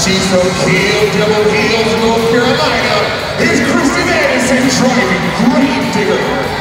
She's from Kill Devil Hills, North Carolina. It's Kristen Anderson driving Gravedigger.